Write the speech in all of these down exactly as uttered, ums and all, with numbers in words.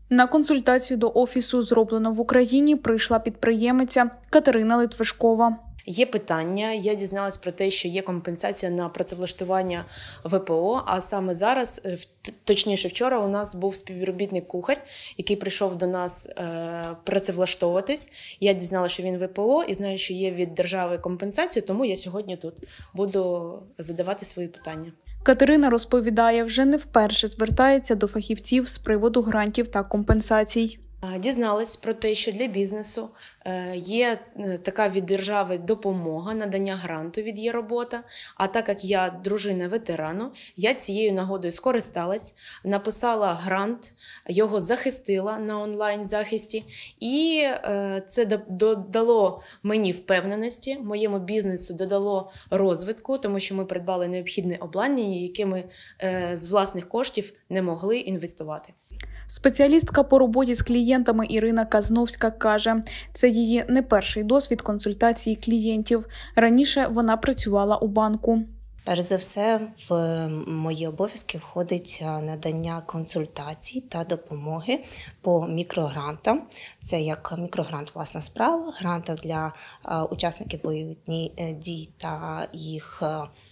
На консультацію до офісу «Зроблено в Україні» прийшла підприємиця Катерина Литвишкова. Є питання, я дізналась про те, що є компенсація на працевлаштування ВПО, а саме зараз, точніше вчора, у нас був співробітник-кухар, який прийшов до нас е, працевлаштовуватись. Я дізналася, що він ВПО і знаю, що є від держави компенсація, тому я сьогодні тут буду задавати свої питання. Катерина розповідає, вже не вперше звертається до фахівців з приводу грантів та компенсацій. Дізналась про те, що для бізнесу є така від держави допомога, надання гранту від «Є-робота». А так як я дружина ветерану, я цією нагодою скористалась, написала грант, його захистила на онлайн-захисті. І це додало мені впевненості, моєму бізнесу додало розвитку, тому що ми придбали необхідне обладнання, яке ми з власних коштів не могли інвестувати. Спеціалістка по роботі з клієнтами Ірина Казновська каже, це її не перший досвід консультації клієнтів. Раніше вона працювала у банку. Перш за все, в мої обов'язки входить надання консультацій та допомоги по мікрогрантам. Це як мікрогрант «Власна справа», грант для учасників бойових дій та їх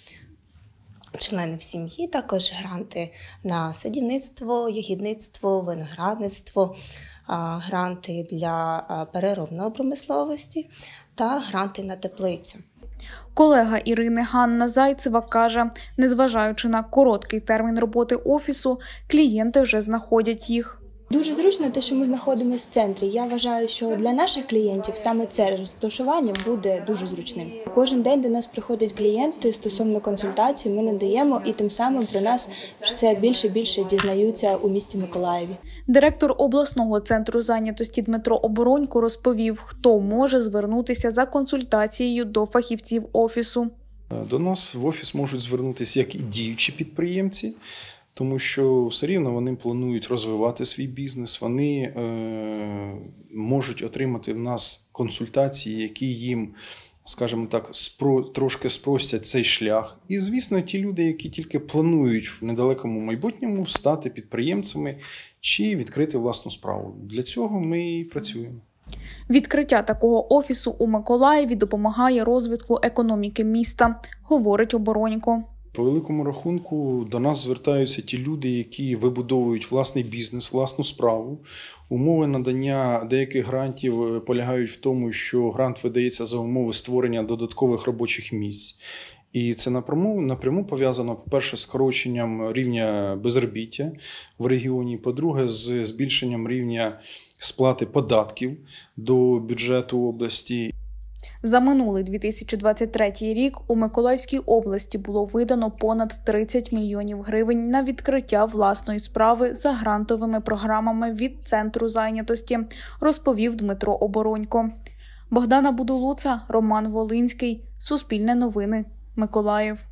членів сім'ї, також гранти на садівництво, ягідництво, виноградництво, гранти для переробної промисловості та гранти на теплицю. Колега Ірини Ганна Зайцева каже, незважаючи на короткий термін роботи офісу, клієнти вже знаходять їх. Дуже зручно те, що ми знаходимося в центрі. Я вважаю, що для наших клієнтів саме це розташування буде дуже зручним. Кожен день до нас приходять клієнти стосовно консультацій, ми надаємо, і тим самим про нас все більше і більше дізнаються у місті Миколаєві. Директор обласного центру зайнятості Дмитро Оборонько розповів, хто може звернутися за консультацією до фахівців офісу. До нас в офіс можуть звернутися як і діючі підприємці, тому що все рівно вони планують розвивати свій бізнес, вони е, можуть отримати в нас консультації, які їм, скажімо так, спро, трошки спростять цей шлях. І, звісно, ті люди, які тільки планують в недалекому майбутньому стати підприємцями чи відкрити власну справу. Для цього ми і працюємо. Відкриття такого офісу у Миколаєві допомагає розвитку економіки міста, говорить Оборонько. По великому рахунку до нас звертаються ті люди, які вибудовують власний бізнес, власну справу. Умови надання деяких грантів полягають в тому, що грант видається за умови створення додаткових робочих місць. І це напряму, напряму пов'язано, по-перше, з скороченням рівня безробіття в регіоні, по-друге, з збільшенням рівня сплати податків до бюджету області. За минулий дві тисячі двадцять третій рік у Миколаївській області було видано понад тридцять мільйонів гривень на відкриття власної справи за грантовими програмами від Центру зайнятості, розповів Дмитро Оборонько. Богдана Будулуца, Роман Волинський, Суспільне новини, Миколаїв.